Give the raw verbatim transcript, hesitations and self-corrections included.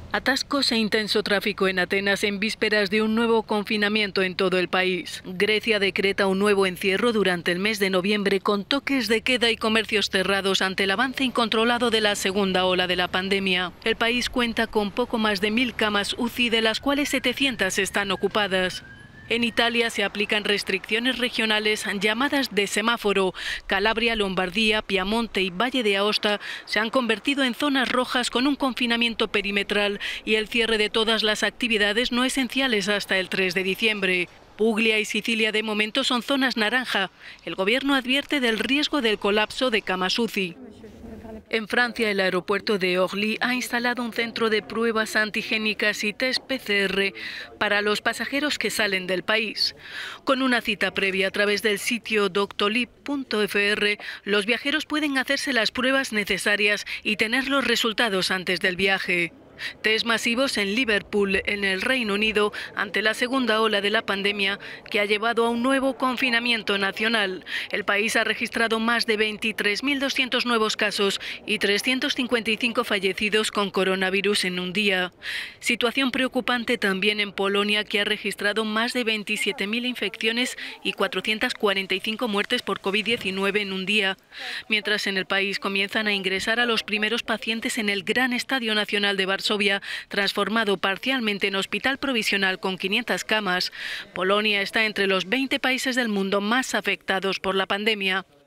Atascos e intenso tráfico en Atenas en vísperas de un nuevo confinamiento en todo el país. Grecia decreta un nuevo encierro durante el mes de noviembre con toques de queda y comercios cerrados ante el avance incontrolado de la segunda ola de la pandemia. El país cuenta con poco más de mil camas U C I, de las cuales setecientas están ocupadas. En Italia se aplican restricciones regionales llamadas de semáforo. Calabria, Lombardía, Piamonte y Valle de Aosta se han convertido en zonas rojas con un confinamiento perimetral y el cierre de todas las actividades no esenciales hasta el tres de diciembre. Puglia y Sicilia de momento son zonas naranja. El gobierno advierte del riesgo del colapso de camas U C I. En Francia, el aeropuerto de Orly ha instalado un centro de pruebas antigénicas y test P C R para los pasajeros que salen del país. Con una cita previa a través del sitio doctolib punto f r, los viajeros pueden hacerse las pruebas necesarias y tener los resultados antes del viaje. Test masivos en Liverpool, en el Reino Unido, ante la segunda ola de la pandemia que ha llevado a un nuevo confinamiento nacional. El país ha registrado más de veintitrés mil doscientos nuevos casos y trescientos cincuenta y cinco fallecidos con coronavirus en un día. Situación preocupante también en Polonia, que ha registrado más de veintisiete mil infecciones y cuatrocientas cuarenta y cinco muertes por COVID diecinueve en un día. Mientras en el país comienzan a ingresar a los primeros pacientes en el Gran Estadio Nacional de Varsovia, transformado parcialmente en hospital provisional con quinientas camas, Polonia está entre los veinte países del mundo más afectados por la pandemia.